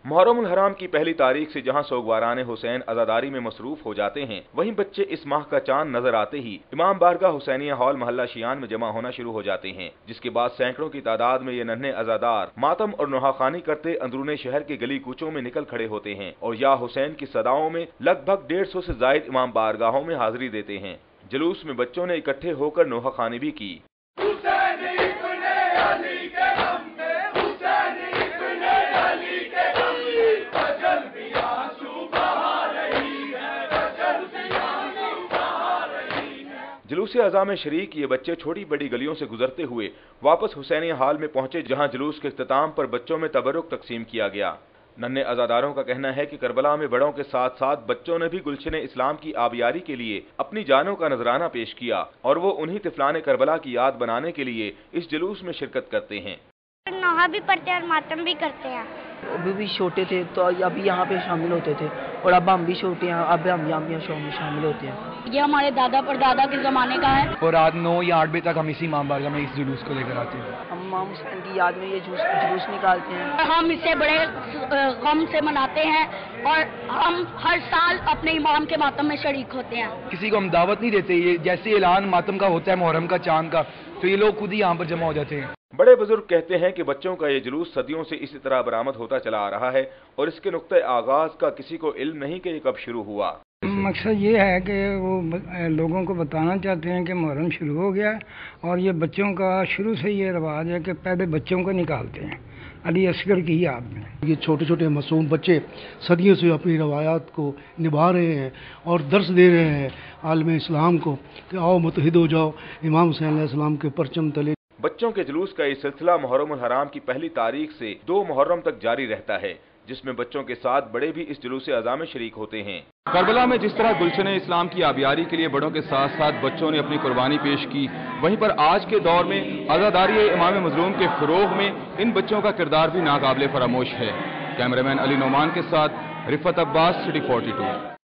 محرम उल हराम की पहली तारीख से जहां सोगवारान हुसैन अज़ादारी में मसरूफ हो जाते हैं, वहीं बच्चे इस माह का चांद नजर आते ही इमाम बारगाह हुसैनिया हॉल मोहल्ला शियान में जमा होना शुरू हो जाते हैं, जिसके बाद सैकड़ों की तादाद में ये नन्हे अज़ादार मातम और नुहाखानी करते अंदरूने शहर के गली कूचों में निकल खड़े होते हैं और या हुसैन की सदाओं में लगभग 150 से जायद इमाम बारगाहों में हाजिरी देते हैं। जुलूस में बच्चों ने इकट्ठे होकर नुहाखानी भी की। जुलूस अज़ा में शरीक ये बच्चे छोटी बड़ी गलियों से गुजरते हुए वापस हुसैनिया हॉल में पहुंचे, जहां जुलूस के इख्तिताम पर बच्चों में तबरुक तकसीम किया गया। नन्हे अज़ादारों का कहना है कि करबला में बड़ों के साथ साथ बच्चों ने भी गुलशन इस्लाम की आबियारी के लिए अपनी जानों का नजराना पेश किया और वो उन्हीं तिफलान करबला की याद बनाने के लिए इस जुलूस में शिरकत करते हैं। नोहा भी पढ़ते हैं और मातम भी करते हैं। अभी भी छोटे थे तो अभी यहाँ पे शामिल होते थे और अब हम भी छोटे हैं, अब हम यहाँ पे शामिल होते हैं। ये हमारे दादा परदादा के ज़माने का है और रात 9 या 8 बजे तक हम इसी इमाम बारगाह में इस जुलूस को लेकर आते हैं। हम इमाम हुसैन की याद में ये जुलूस निकालते हैं। हम इसे बड़े गम से मनाते हैं और हम हर साल अपने इमाम के मातम में शरीक होते हैं। किसी को हम दावत नहीं देते, ये जैसे ऐलान मातम का होता है मुहर्रम का चांद का, तो ये लोग खुद ही यहाँ पर जमा हो जाते हैं। बड़े बुजुर्ग कहते हैं कि बच्चों का ये जुलूस सदियों से इसी तरह बरामद होता चला आ रहा है और इसके नुक्ते आगाज का किसी को इल्म नहीं कि ये कब शुरू हुआ। मकसद ये है कि वो लोगों को बताना चाहते हैं कि मुहर्रम शुरू हो गया और ये बच्चों का शुरू से ये रिवाज है कि पहले बच्चों को निकालते हैं अली असगर की याद में। ये छोटे छोटे मासूम बच्चे सदियों से अपनी रवायात को निभा रहे हैं और दर्स दे रहे हैं आलम इस्लाम को कि आओ मुत्तहिद हो जाओ इमाम हुसैन अलैहिस्सलाम के परचम तले। बच्चों के जुलूस का ये सिलसिला मुहर्रम उल हराम की पहली तारीख से 2 मुहर्रम तक जारी रहता है, जिसमें बच्चों के साथ बड़े भी इस जुलूस अज़ा में शरीक होते हैं। करबला में जिस तरह गुलशन इस्लाम की आबियारी के लिए बड़ों के साथ साथ बच्चों ने अपनी कुर्बानी पेश की, वहीं पर आज के दौर में अज़ादारी इमाम मज़लूम के फ़रोग़ में इन बच्चों का किरदार भी नाकाबिले फरामोश है। कैमरामैन अली नोमान के साथ रिफत अब्बास, सिटी 42।